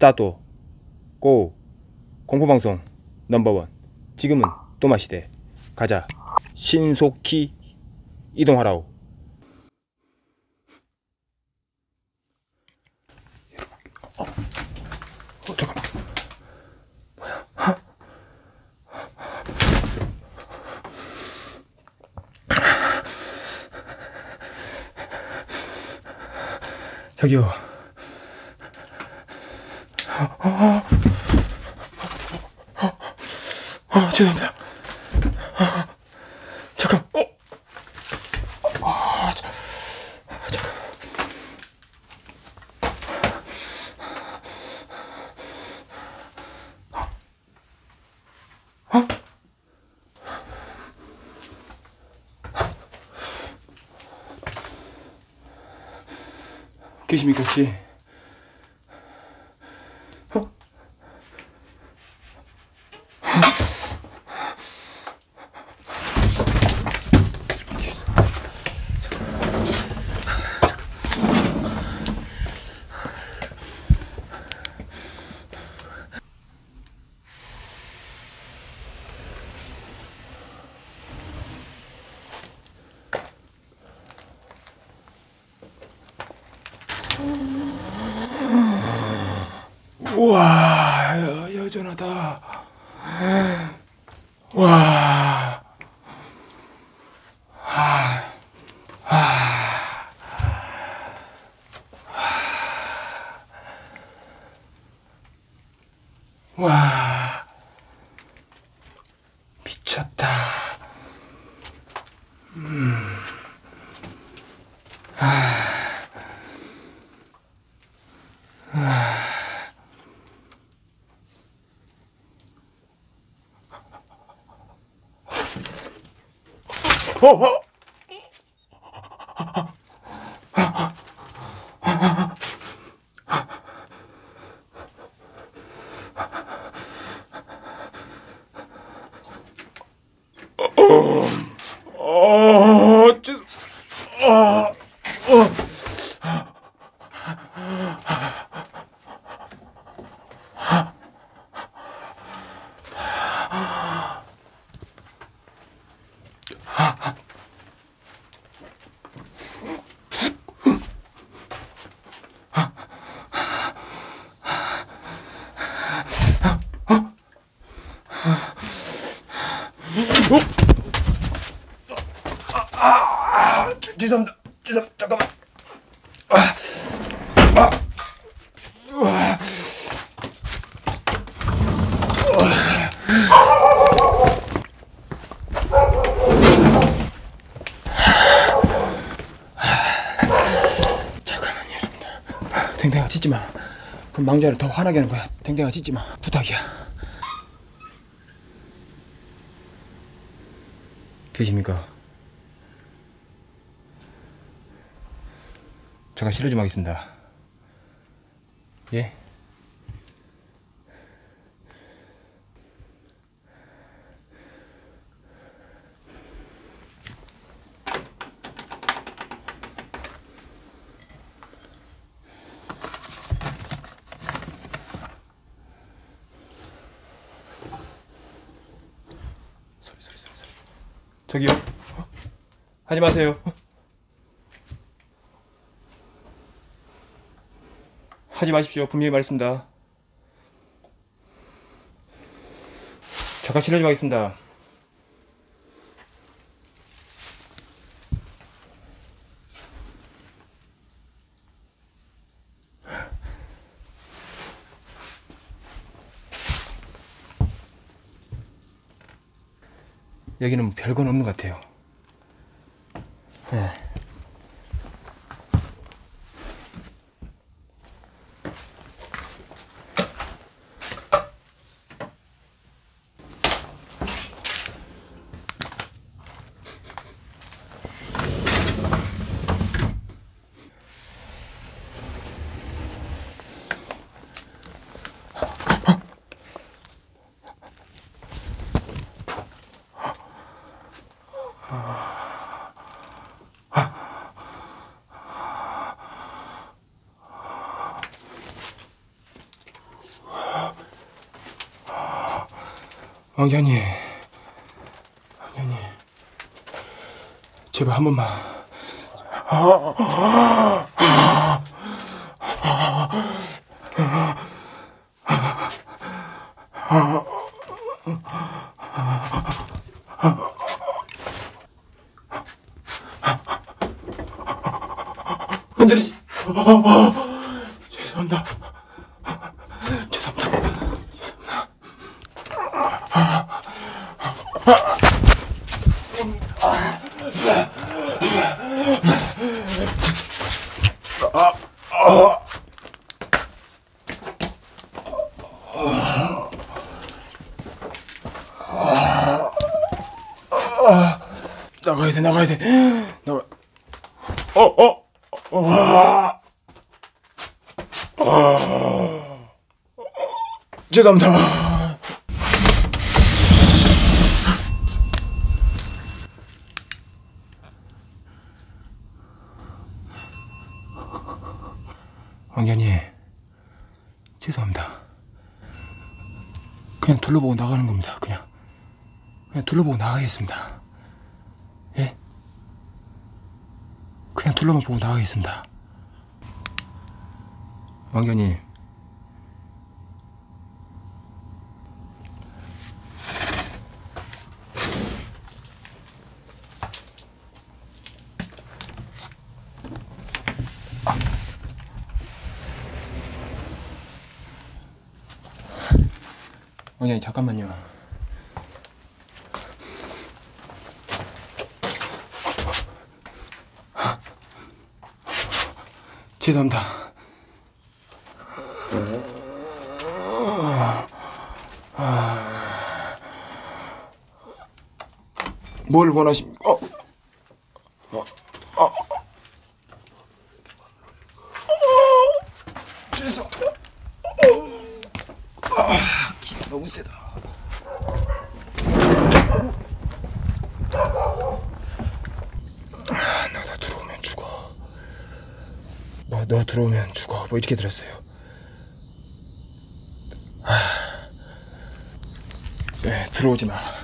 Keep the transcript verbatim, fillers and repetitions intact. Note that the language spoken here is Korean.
스타트. 고. 공포방송 넘버원. 지금은 또마시대. 가자. 신속히 이동하라오. 어, 어 잠깐만. 뭐야? 하? 저기요. 어, 어, 어, 어, 어, 죄송합니다. 어, 잠깐. 어, 어, 자, 잠깐. 어? 어? 계십니까 혹시? 어? 우와, 여, 여전하다. 와, 아, 아, 와, 미쳤다. 음, 아, 아. 어, 어. 어, 죄, 어, 어. 아, 아, 죄송합니다. 죄송합니다. 잠깐만. 아, 아, 아, 잠깐만요, 여러분들. 댕댕아 짖지 마. 그럼 망자를 더 화나게 하는 거야. 댕댕아 짖지 마. 부탁이야. 계십니까? 잠깐 실례 좀 하겠습니다. 예? 소리 소리 소리 소리. 저기요. 어? 하지 마세요. 어? 하지 마십시오. 분명히 말했습니다. 잠깐 실례 좀 하겠습니다. 여기는 별건 없는 것 같아요. 네. 아, 왕자님, 왕자님, 제발 한 번만. 흔들리지. 죄송합니다. 죄송합니다. 죄송합니다. 나가야 돼, 나가야 돼. 나가. 어, 어, 어. 어. 죄송합니다. 왕자님, 죄송합니다. 그냥 둘러보고 나가는 겁니다. 그냥 그냥 둘러보고 나가겠습니다. 예? 그냥 둘러만 보고 나가겠습니다. 왕자님, 왕자님 잠깐만요. 죄송합니다. 뭘 원하십니까? 어? 어? 어? 죄송합니다. 아, 기가 너무 세다. 아, 너 들어오면 죽어. 뭐, 너 들어오면 죽어. 뭐 이렇게 들었어요. 아, 네, 들어오지 마.